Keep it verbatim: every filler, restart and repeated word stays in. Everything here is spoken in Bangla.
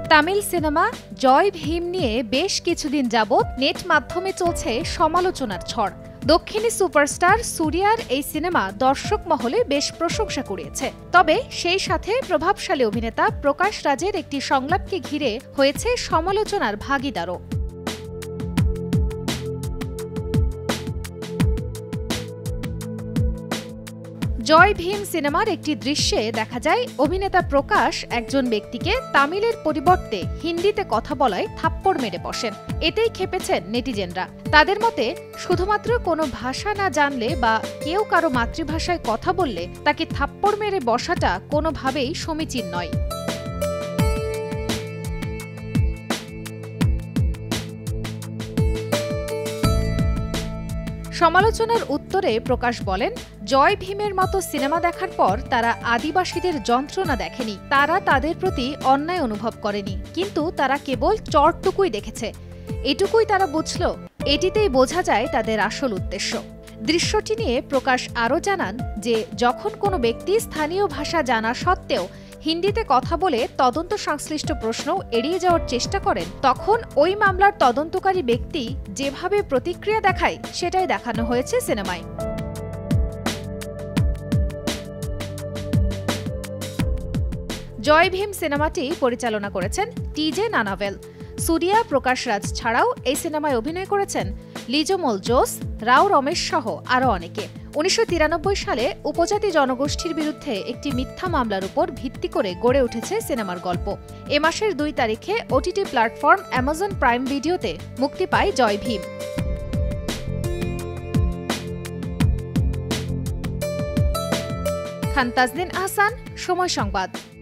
তামিল সিনেমা জয় ভীম নিয়ে বেশ কিছুদিন যাবৎ নেট মাধ্যমে চলছে সমালোচনার ঝড়। দক্ষিণী সুপারস্টার সূর্যার এই সিনেমা দর্শক মহলে বেশ প্রশংসা কুড়িয়েছে। তবে সেই সাথে প্রভাবশালী অভিনেতা প্রকাশ রাজের একটি সংলাপকে ঘিরে হয়েছে সমালোচনার ভাগিদারও। জয় ভীম সিনেমার একটি দৃশ্যে দেখা যায় অভিনেতা প্রকাশ একজন ব্যক্তিকে তামিলের পরিবর্তে হিন্দিতে কথা বলায় থাপ্পড় মেরে বসেন। এতেই ক্ষেপেছেন নেটিজেনরা। তাদের মতে শুধুমাত্র কোনো ভাষা না জানলে বা কেউ কারো মাতৃভাষায় কথা বললে তাকে থাপ্পড় মেরে বসাটা কোনোভাবেই সমীচীন নয়। সমালোচনার উত্তরে প্রকাশ বলেন, জয় ভীমের মতো সিনেমা দেখার পর তারা আদিবাসীদের যন্ত্রণা দেখেনি, তারা তাদের প্রতি অন্যায় অনুভব করেনি, কিন্তু তারা কেবল চরটুকুই দেখেছে। এটুকুই তারা বুঝল, এটিতেই বোঝা যায় তাদের আসল উদ্দেশ্য। দৃশ্যটি নিয়ে প্রকাশ আরও জানান যে যখন কোনো ব্যক্তি স্থানীয় ভাষা জানা সত্ত্বেও হিন্দিতে কথা বলে তদন্ত সংশ্লিষ্ট প্রশ্ন এড়িয়ে যাওয়ার চেষ্টা করেন, তখন ওই মামলার তদন্তকারী ব্যক্তি যেভাবে প্রতিক্রিয়া দেখায় সেটাই দেখানো হয়েছে সিনেমায়। জয় ভীম সিনেমাটি পরিচালনা করেছেন টিজে নানাভেল। সূর্যা, প্রকাশ রাজ ছাড়াও এই সিনেমায় অভিনয় করেছেন লিজোমল জোস, রাও রমেশ সহ আরও অনেকে। উনিশশো তিরানব্বই সালে উপজাতি জনগোষ্ঠীর বিরুদ্ধে একটি মিথ্যা মামলার উপর ভিত্তি করে গড়ে উঠেছে সিনেমার গল্প। এ মাসের দুই তারিখে ওটিটি প্ল্যাটফর্ম অ্যামাজন প্রাইম ভিডিওতে মুক্তি পায় জয় ভীম। খান তাজদিন আহসান, সময় সংবাদ।